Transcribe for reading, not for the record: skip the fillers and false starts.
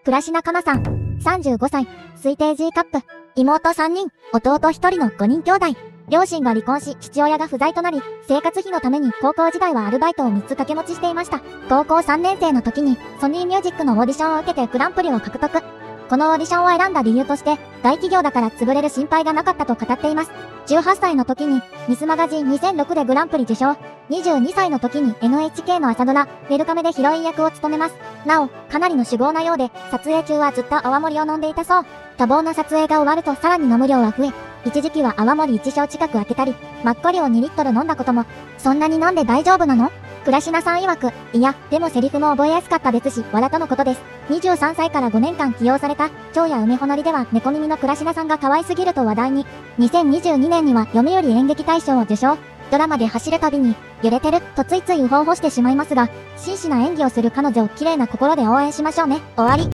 倉科香菜さん、35歳、推定 G カップ、妹3人、弟1人の5人兄弟。両親が離婚し、父親が不在となり、生活費のために高校時代はアルバイトを3つ掛け持ちしていました。高校3年生の時に、ソニーミュージックのオーディションを受けてグランプリを獲得。このオーディションを選んだ理由として、大企業だから潰れる心配がなかったと語っています。18歳の時に、ミスマガジン2006でグランプリ受賞。22歳の時に NHK の朝ドラ、ウェルカメでヒロイン役を務めます。なお、かなりの酒豪なようで、撮影中はずっと泡盛を飲んでいたそう。多忙な撮影が終わるとさらに飲む量は増え、一時期は泡盛1升近く開けたり、マッコリを2リットル飲んだことも。そんなに飲んで大丈夫なの？倉科さん曰く、いや、でもセリフも覚えやすかったですし、笑とのことです。23歳から5年間起用された、蝶や梅ほのりでは猫耳の倉科さんが可愛すぎると話題に。2022年には読売演劇大賞を受賞。ドラマで走るたびに、揺れてる、とついついうほうほしてしまいますが、真摯な演技をする彼女を綺麗な心で応援しましょうね。終わり。